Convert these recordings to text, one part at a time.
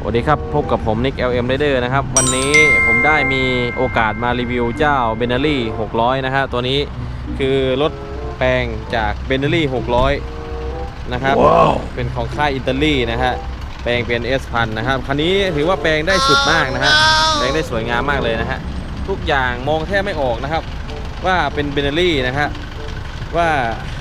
วัสดีครับพบกับผมนิก LM Rider นะครับวันนี้ผมได้มีโอกาสมารีวิวเจ้า Benelli 600นะฮะตัวนี้คือรถแปลงจาก Benelli 600นะครับ wow. เป็นของค่ายอิตาลีนะฮะแปลงเป็น S1000 นะครับคันนี้ถือว่าแปลงได้สุดมากนะฮะแปลงได้สวยงามมากเลยนะฮะทุกอย่างมองแทบไม่ออกนะครับว่าเป็น Benelli นะฮะว่า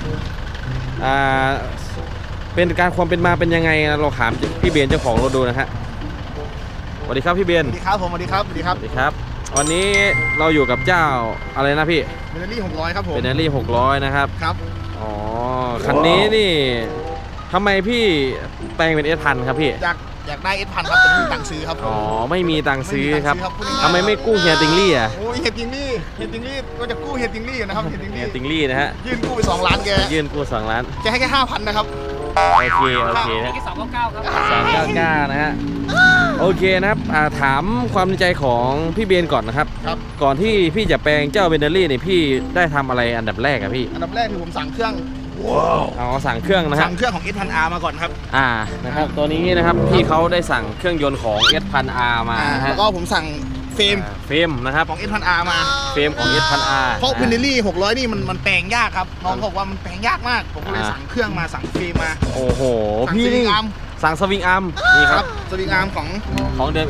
เป็นการความเป็นมาเป็นยังไงเราถามพี่เบนเจ้าของรถดูนะฮะสวัสดีครับพี่เบนสวัสดีครับผมสวัสดีครับสวัสดีครับสวัสดีครับวันนี้เราอยู่กับเจ้าอะไรนะพี่เบนเนอรี่600ครับผมเบนเนอรี่600นะครับครับอ๋อคันนี้นี่ทำไมพี่แปลงเป็น S1000 ครับพี่อยากได้ S1000 ครับแต่ไม่มีตังค์ซื้อครับอ๋อไม่มีตังค์ซื้อครับทำไมไม่กู้เฮียติงลี่อ่ะโอ้ยเฮียติงลี่ก็จะกู้เฮียติงลี่นะครับเฮียติงลี่นะฮะยื่นกู้ไป2 ล้านแกยื่นกู้2 ล้านแกให้แค่ 5,000 นะครับโอเคนะ 299ครับ 299นะฮะโอเคนะครับถามความในใจของพี่เบนก่อนนะครับก่อนที่พี่จะแปลงเจ้าเบนเนอรี่เนี่ยพี่ได้ทำอะไรอันดับแรกอะพี่อันดับแรกคือผมสั่งเครื่องอ๋อสั่งเครื่องนะครับสั่งเครื่องของ S1000R มาก่อนครับนะครับตัวนี้นะครับพี่เขาได้สั่งเครื่องยนต์ของ S1000R มาแล้วก็ผมสั่งเฟรมนะครับของ S1000R มาเฟรมของ S1000R เพราะเบนเนอรี่600นี่มันแปลงยากครับน้องบอกว่ามันแปลงยากมากผมก็เลยสั่งเครื่องมาสั่งเฟรมมาโอ้โหพี่นี่สั่งสวิงอาร์มนี่ครับสวิงอาร์มของเดิม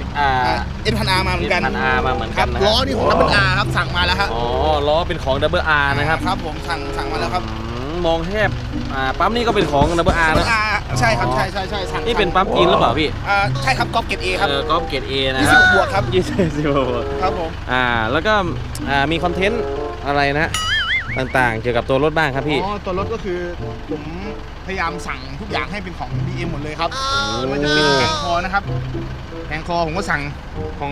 S1000R มาเหมือนกันมาเหมือนกันล้อนี่ของ Double R ครับสั่งมาแล้วครับอ๋อล้อเป็นของ Double R นะครับครับผมสั่งมาแล้วครับมองแทบปั๊มนี่ก็เป็นของ Double R นะใช่ครับใช่สั่งนี่เป็นปั๊มจีนหรือเปล่าพี่ใช่ครับก๊อปเกรด A ครับก๊อปเกรด A นะครับ 20 บวกครับ 20 บวกครับผมแล้วก็มีคอนเทนต์อะไรนะต่างๆเกี่ยวกับตัวรถบ้างครับพี่ตัวรถก็คือผมพยายามสั่งทุกอย่างให้เป็นของ BM หมดเลยครับมันจะเป็นแผงคอนะครับแผงคอผมก็สั่งของ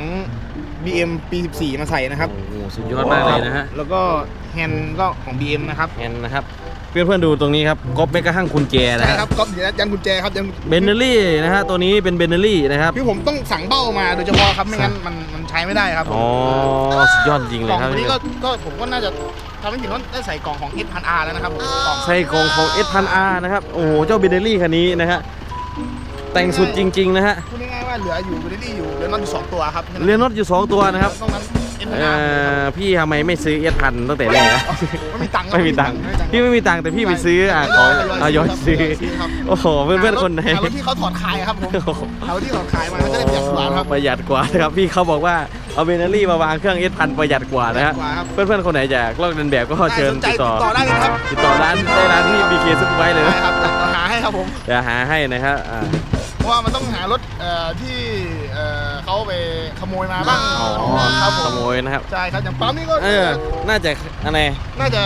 BM ปี 14มาใส่นะครับโอ้สุดยอดมากเลยนะฮะแล้วก็แฮนด์ก็ของ BM นะครับแฮนด์นะครับเพื่อนๆดูตรงนี้ครับก๊อปไม่กระทั่งกุญแจนะใช่ครับก๊อปยันกุญแจครับยันเบนเนอรี่นะฮะตัวนี้เป็นเบนเนอรี่นะครับคือผมต้องสั่งเบ้ามาโดยเฉพาะครับไม่งั้นมันใช้ไม่ได้ครับอ๋อสุดยอดจริงเลยครับตัวนี้ก็ผมก็น่าจะทำให้ถึงว่าได้ใส่กล่องของ S1000R แล้วนะครับใส่กล่องของ S1000R นะครับโอ้โหเจ้าเบนเนอรี่คันนี้นะฮะแต่งสุดจริงๆนะฮะพูดง่ายๆว่าเหลืออยู่เบนเนอรี่อยู่เรือนน็อตอยู่2 ตัวครับเรือนน็อตอยู่2 ตัวนะครับพี่ทำไมไม่ซื้อ S1000 ตั้งแต่แรกไม่มีตังค์พี่ไม่มีตังค์แต่พี่ไปซื้อของย้อนซื้อโอ้โหเพื่อนๆคนไหนรถที่เขาถอดขายครับผมเอาที่ถอดขายมาจะได้ประหยัดกว่าครับประหยัดกว่านะครับพี่เขาบอกว่าเอาเบนเนอรี่มาวางเครื่อง S1000 ประหยัดกว่านะฮะเพื่อนๆคนไหนอยากลอกเลียนแบบก็เชิญติดต่อได้เลยครับติดต่อร้านที่ BK ซุปไว้เลยครับหาให้ครับผมจะหาให้นะครับเพราะว่ามันต้องหารถที่เขาไปขโมยมาบ้างครับขโมยนะครับใช่ครับอย่างปั๊มนี่ก็น่าจะอะไรน่าจะ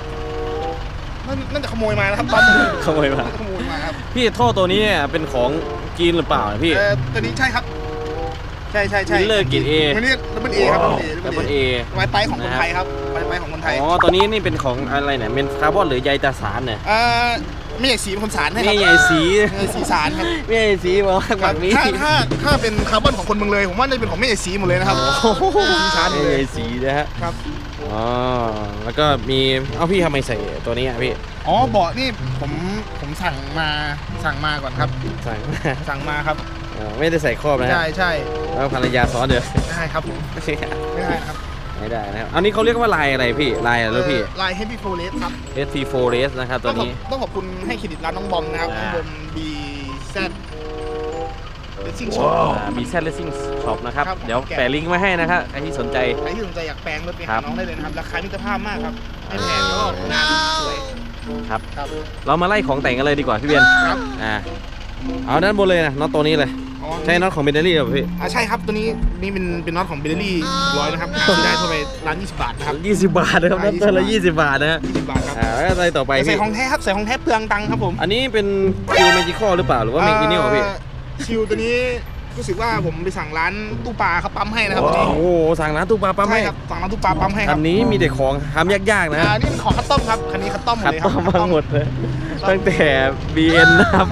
ขโมยมานะครับปั๊มขโมยมาครับพี่ท่อตัวนี้เป็นของจีนหรือเปล่าพี่ตัวนี้ใช่ครับใช่เลิกกิน A ตัวนี้Double A ครับ Double A ไม้ไตของคนไทยครับไม้ของคนไทยอ๋อตัวนี้นี่เป็นของอะไรเนี่ยเป็นคาร์บอนหรือใยตาสารเนี่ยไม่ใช่สีคนสารให้ครับไม่ใช่สีสารครับไม่ใช่สีบอกแบบนี้ถ้าเป็นคาร์บอนของคนเมืองเลยผมว่าน่าจะเป็นของไม่ใช่สีหมดเลยนะครับสีสารไม่ใช่สีนะฮะครับอ๋อแล้วก็มีพี่ทำไมใส่ตัวนี้อ่ะพี่เบาะนี่ผมสั่งมาก่อนครับสั่งมาครับไม่ได้ใส่ครอบนะใช่แล้วภรรยาซ้อนเดี๋ยวได้ครับผมไม่ได้ครับไม่ได้นะครับอันนี้เขาเรียกว่าลายอะไรพี่ลายอะไรพี่ลาย Heavy Forest ครับ Heavy Forest นะครับตัวนี้ต้องขอบคุณให้เครดิตร้านน้องบอมนะครับน้องบอม BZ Racing Shop BZ Racing Shop นะครับเดี๋ยวแปะลิงก์ไว้ให้นะครับใครที่สนใจอยากแปลงรถไปหาน้องได้เลยนะครับราคามิตรภาพมากครับไม่แพงแล้วก็งานสวยครับเรามาไล่ของแต่งกันเลยดีกว่าพี่เบียนครับเอาด้านบนเลยนะน็อตตัวนี้เลยใช่น็อตของเบนเนอรี่หรอพี่ใช่ครับตัวนี้เป็นน็อตของเบนเนอรี่100นะครับได้เท่าไหร่ร้าน20 บาทนะครับ 20 บาทนะครับน็อตตัวละ20 บาทนะ 20 บาทครับแล้วอะไรต่อไปใส่ของแท้ครับใส่ของแท้เปลืองตังค์ครับผมอันนี้เป็นคิวเมจิคอลหรือเปล่าหรือว่าเมกิเนียลพี่คิวตัวนี้รู้สึกว่าผมไปสั่งร้านตู้ปลาเขาปั๊มให้นะครับโอ้โหสั่งร้านตู้ปลาปั๊มให้ครับสั่งร้านตู้ปลาปั๊มให้ครับอันนี้มีแต่ของทำยากๆนะนี่เป็นของคัสตอมครับคันนี้คัสตอมหมดเลยครับคัสตอมหมดเลยตั้งแต่ BN นะครับ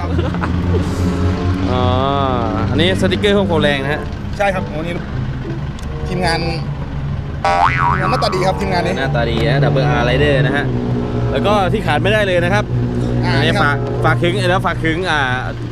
อันนี้สติกเกอร์ของโคแรงนะฮะใช่ครับวันนี้ทีมงานหน้าตาดีครับทีมงานนี้หน้าตาดีนะ Double R Rider นะฮะแล้วก็ที่ขาดไม่ได้เลยนะครับอันนี้ฝากถึงแล้วฝากถึง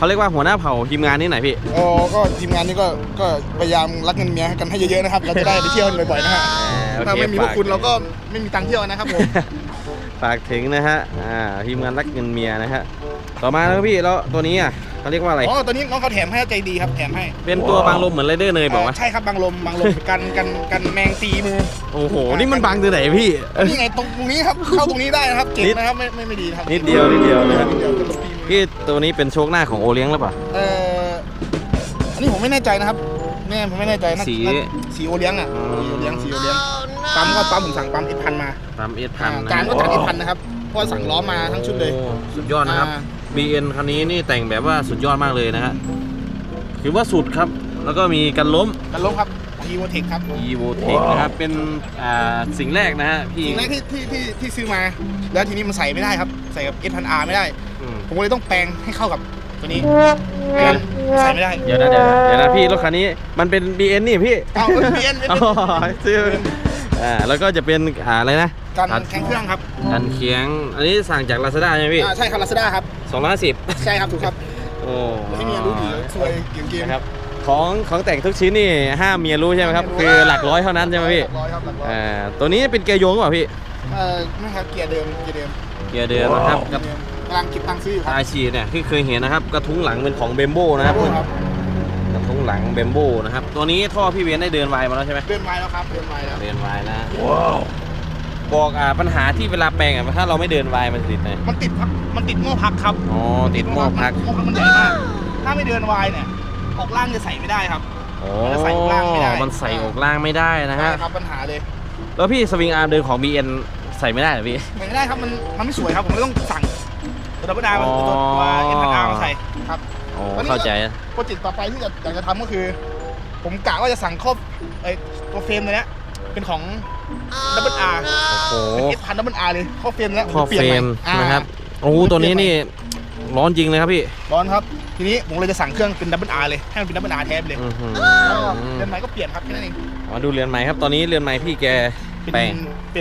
เขาเรียกว่าหัวหน้าเผ่าทีมงานนี่ไหนพี่อ๋อก็ทีมงานนี้ก็พยายามรักเงินเมียกันให้เยอะๆนะครับเราจะได้ไปเที่ยวกันบ่อยๆนะฮะโอเคถ้าไม่มีพวกคุณฝากเราก็ไม่มีตังค์เที่ยวนะครับผมฝากถึงนะฮะทีมงานรักเงินเมียนะฮะต่อมาแล้วพี่แล้วตัวนี้อ่ะเขาเรียกว่าอะไรอ๋อตัวนี้น้องเขาแถมให้ใจดีครับแถมให้เป็นตัวบังลมเหมือนไรเดอร์เนยบอกว่าใช่ครับบังลมกันแมงตีมือโอ้โหนี่มันบังตัวไหนพี่นี่ไงตรงนี้ครับเข้าตรงนี้ได้นะครับเก่งนะครับไม่ดีครับนิดเดียวนะครับนิดเดียวกันลบตีมือพี่ตัวนี้เป็นโชคหน้าของโอเลี้ยงหรือเปล่าอันนี้ผมไม่แน่ใจนะครับผมไม่แน่ใจนะ สีโอเลี้ยงอ่ะสีโอเลี้ยงปั๊มผมสั่งปั๊ม1,000มาตาม1,000 จานก็จาน1,000นะครับเพราะว่าสั่งล้อมาทั้งชุดเลยโอ้สุดยอดนะครับ BN คันนี้นี่แต่งแบบว่าสุดยอดมากเลยนะฮะถือว่าสุดครับแล้วก็มีกันล้มกันลบครับอีโวเทคครับ Evotech นะครับเป็นสิ่งแรกนะฮะพี่สิ่งแรกที่ซื้อมา แล้วทีนี้มันใส่ไม่ได้ครับใส่กับ S1000R ไม่ได้อืมผมก็เลยต้องแปลงให้เข้ากับตัวนี้ไม่งั้นใส่ไม่ได้เดี๋ยวนะพี่รถคันนี้มันเป็น BN นี่พี่เอาเบียนอ๋อซื้อแล้วก็จะเป็นอะไรนะการแข่งเครื่องครับกันเคียงอันนี้สั่งจาก Lazada ใช่ไหมพี่ใช่ครับ Lazada ครับ 250 ใช่ครับถูกครับโอ้ให้เมียรู้ดีสวยเก่งๆนะครับของแต่งทุกชิ้นนี่ห้ามเมียรู้ใช่ไหมครับคือหลักร้อยเท่านั้นใช่ไหมพี่หลักร้อยครับหลักร้อยตัวนี้เป็นเกียร์โยงหรือเปล่าพี่ไม่ครับเกียร์เดิมเกียร์เดิมนะครับกำลังเก็บตังค์ซื้ออยู่ครับอาชีเนี่ยที่เคยเห็นนะครับกระทุ้งหลังเป็นของเบมโบนะครับครับกระทุ้งหลังเบมโบนะครับตัวนี้ท่อพี่เวียนได้เดินไวมาแล้วใช่ไหมเดินไวแล้วครับเดินไวแล้วเดินไวนะบอกปัญหาที่เวลาแปลงถ้าเราไม่เดินไวมันติดไหมมันติดหม้อพักครับอ๋อติดหม้อพักหม้อพักมันใหญ่มากถ้าไม่เดินไวเนี่ยออกล่างจะใส่ไม่ได้ครับโอ้มันใส่อกล่างไม่ได้มันใส่อกล่างไม่ได้นะฮะใช่ครับปัญหาเลยแล้วพี่สวิงอาร์มเดินของ BN ใส่ไม่ได้เหรอพี่ใส่ไม่ได้ครับมันไม่สวยครับผมเลยต้องสั่งตัวดับเบิลดาวตัวS1000Rมาใส่ครับอ๋อเข้าใจโปรเจกต์ต่อไปที่อยากจะทำก็คือ ผมกะว่าจะสั่งครอบตัวเฟรมตัวเนี้ยเป็นของดับเบิลอาร์โอ้โหเป็นS1000ดับเบิลอาร์เลยครอบเฟรมแล้วข้อเฟรมนะครับโอ้โหตัวนี้นี่ร้อนจริงเลยครับพี่ร้อนครับทีนี้ผมเลยจะสั่งเครื่องเป็นดับเบิลอาร์เลยให้มันเป็นดับเบิลอาร์แท้ไปเลยอื้อหือเรือนใหม่ก็เปลี่ยนครับแค่นั้นเองมาดูเรือนใหม่ครับตอนนี้เรือนใหม่พี่แกแปลง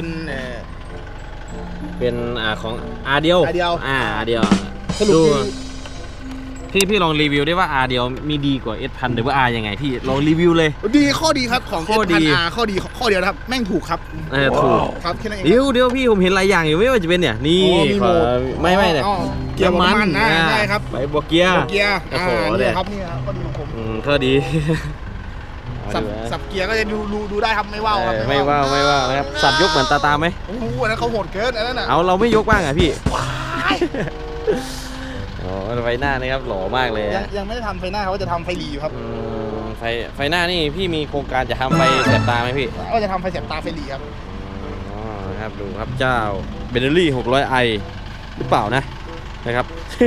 เป็นของอาเดียว R เดียวอาเดียวสรุปดูคือพี่ลองรีวิวได้ว่าอาเดียวมีดีกว่า S1000 หรือว่าอายังไงพี่ลองรีวิวเลยดีข้อดีครับของข้อดี S1000R ข้อดีข้อเดียวนะครับแม่งถูกครับถูกครับแค่นั้นเองเดี๋ยวพี่ผมเห็นหลายอย่างอยู่ไม่ว่าจะเป็นเนี่ยนี่อ๋อมีโหมดไม่เนี่ยอ๋อเกียร์มันนะใช่ครับไปบวกเกียร์เกียร์โอ้โหนี่เนี่ยครับนี่ครับข้อดีของผมข้อดีสับเกียร์ก็จะดูได้ครับไม่ว่าวครับไม่ว่านะครับสับยกเหมือนตาไหมโอ้โหอันนั้นเขาโหดเกินอันนั้นน่ะเอาเราไม่ยกบ้างอ่ะพี่โอ้ไฟหน้านี่ครับหล่อมากเลยยังไม่ได้ทำไฟหน้าเขาจะทำไฟหลีอยู่ครับไฟหน้านี่พี่มีโครงการจะทำไฟแสบตาไหมพี่ก็จะทำไฟแสบตาไฟหลีครับอ๋อนะครับดูครับเจ้าเบนเนอรี่ 600i หรือเปล่านะครับ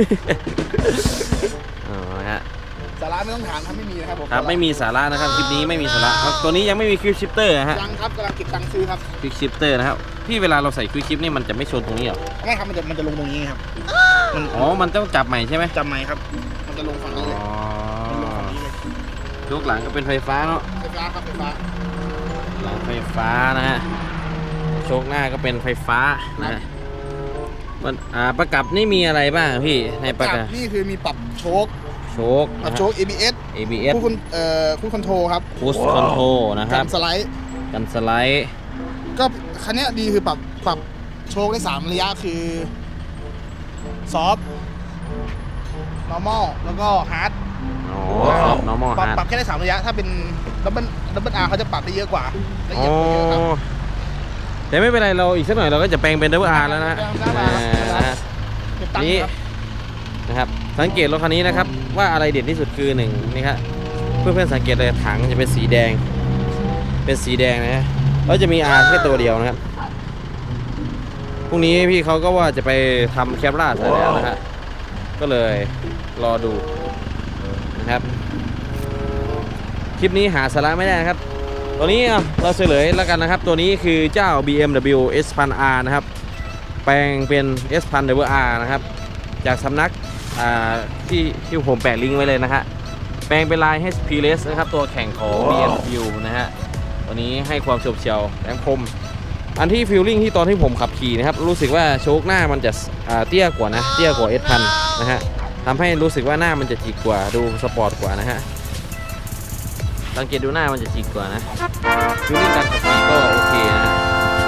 อ๋อนะฮะสาระไม่ต้องถามครับไม่มีนะครับผมครับไม่มีสาระนะครับคลิปนี้ไม่มีสาระครับตัวนี้ยังไม่มีควิกชิปเตอร์ฮะยังครับกำลังเก็บตังค์ซื้อครับควิกชิปเตอร์นะครับพี่เวลาเราใส่ควิกชิปนี่มันจะไม่ชนตรงนี้เหรอไม่ครับมันจะลงตรงนี้ครับอ๋อมันต้องจับใหม่ใช่ไหมจำไหมครับ มันจะลงฝั่งนี้เลยมันลงฝั่งนี้เลยยกหลังก็เป็นไฟฟ้าเนาะไฟฟ้าครับไฟฟ้าหลังไฟฟ้านะฮะโชคหน้าก็เป็นไฟฟ้านะฮะมันประกับนี่มีอะไรบ้างพี่ในประกับนี่คือมีปรับโชคโชคปรับโชค ABS ABS คู่คอนโทรครับคูสคอนโทรนะครับสไลด์กันสไลด์ก็คันนี้ดีคือปรับโชคได้3ระยะคือซอฟต์ normal แล้วก็ฮาร์ดอ๋อครับ normal ปรับ hard แค่ได้3ระยะถ้าเป็นดับเบิลอาร์เขาจะปรับได้เยอะกว่าละเอียดกว่าเยอะครับแต่ไม่เป็นไรเราอีกสักหน่อยเราก็จะแปลงเป็น Double R แล้วนะเก็บตังค์นี่ครับนะครับสังเกตรถคันนี้นะครับว่าอะไรเด่นที่สุดคือหนึ่งนี่ครับเพื่อนๆสังเกตเลยถังจะเป็นสีแดงนะฮะแล้วจะมี R แค่ตัวเดียวนะครับพรุ่งนี้พี่เขาก็ว่าจะไปทำแคปราใส่แล้วนะฮะก็เลยรอดูนะครับคลิปนี้หาสาระไม่ได้นะครับตัวนี้เราเฉลยแล้วกันนะครับตัวนี้คือเจ้า BMW S1000R นะครับแปลงเป็น S1000R นะครับจากสำนักที่ผมแปะลิงก์ไว้เลยนะฮะแปลงเป็นลาย HP Race นะครับตัวแข่งของ BMW นะฮะตัวนี้ให้ความโฉบเฉี่ยวแหลมคมอันที่ฟีลลิ่งที่ตอนที่ผมขับขี่นะครับรู้สึกว่าโชคหน้ามันจะเตี้ยกว่านะเตี้ยกว่า S1000 นะฮะทำให้รู้สึกว่าหน้ามันจะจิกกว่าดูสปอร์ตกว่านะฮะสังเกตดูหน้ามันจะจิกกว่านะฟิลลิ่งการขับขี่ก็โอเคนะฮะ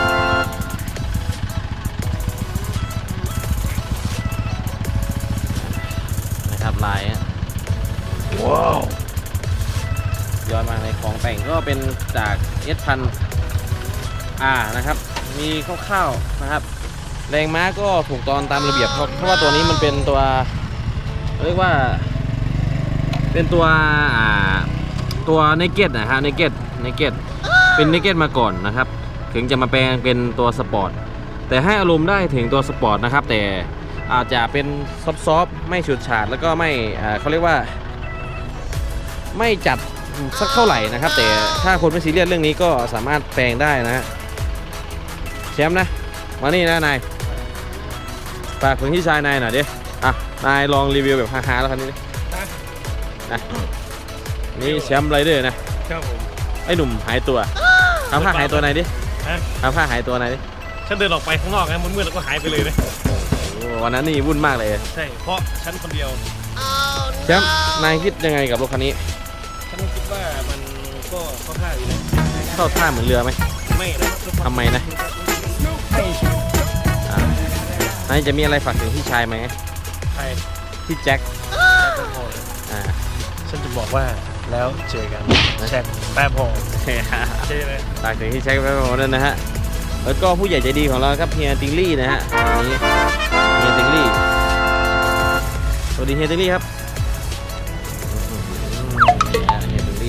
นะครับลายว้าวย้อนมาในของแต่งก็เป็นจาก S1000R นะครับมีคร่าวๆนะครับแรงม้าก็ถูกตอนตามระเบียบเพราะว่าตัวนี้มันเป็นตัวเรียกว่าเป็นตัวเนเก็ตนะฮะเนเก็ตเป็นเนเก็ตมาก่อนนะครับถึงจะมาแปลงเป็นตัวสปอร์ตแต่ให้อารมณ์ได้ถึงตัวสปอร์ตนะครับแต่อาจจะเป็นซอฟต์ไม่ฉูดฉาดแล้วก็ไม่เขาเรียกว่าไม่จัดสักเท่าไหร่นะครับแต่ถ้าคนไม่ซีเรียสเรื่องนี้ก็สามารถแปลงได้นะฮะแชมป์นะมานี่นะนายฝากถึงที่ชายนายหน่อยดิอ่ะนายลองรีวิวแบบฮาๆแล้วคันนี้ดินะนี่แชมป์ไรเดอร์นะครับผมไอ้หนุ่มหายตัวทำผ้าหายตัวไหนดิทำผ้าหายตัวไหนดิฉันเดินออกไปข้างนอกไงมืดๆแล้วก็หายไปเลยนะวันนั้นนี่วุ่นมากเลยใช่เพราะฉันคนเดียวแชมป์นายคิดยังไงกับรถคันนี้ฉันคิดว่ามันก็เข้าท่าอยู่นะเข้าท่าเหมือนเรือไหมไม่นะทำไมนะนายจะมีอะไรฝากถึงพี่ชายไหมใครพี่แจ็คฉันจะบอกว่าแล้วเจอกันแจ็คแป๊บพอใช่ไหมฝากถึงพี่แจ็คแป๊บพอนั่นนะฮะแล้วก็ผู้ใหญ่ใจดีของเราครับเฮียติงลี่นะฮะนี้เฮียติงลี่สวัสดีเฮียติงลี่ครับเฮียติงลี่